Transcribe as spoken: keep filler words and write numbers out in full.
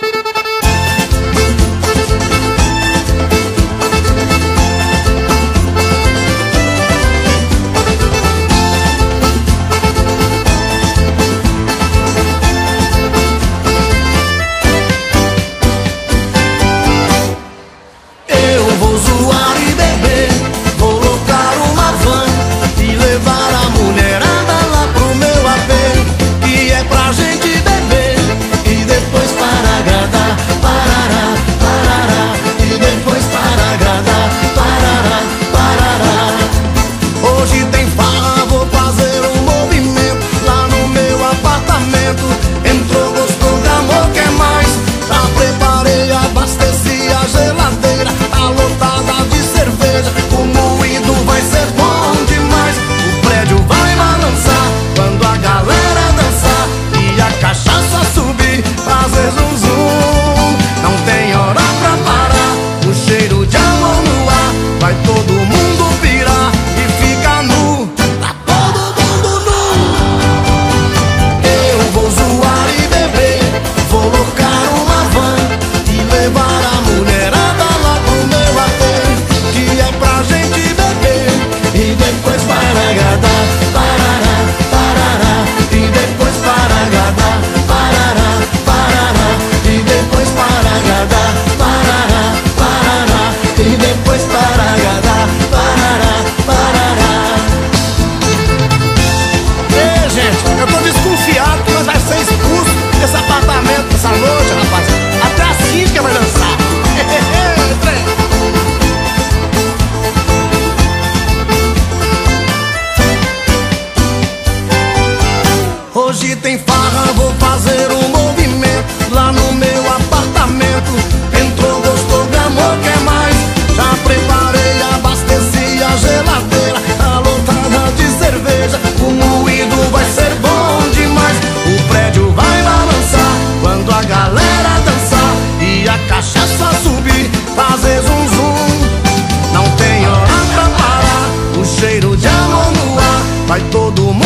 Hoje tem farra, vou fazer um movimento lá no meu apartamento. Entrou, gostou, gramou, quer mais? Já preparei, abasteci a geladeira, tá lotada de cerveja. O moído vai ser bom demais. O prédio vai balançar quando a galera dançar e a cachaça subir, fazer zum zum. Não tem hora pra parar, o cheiro de amor no ar, vai todo mundo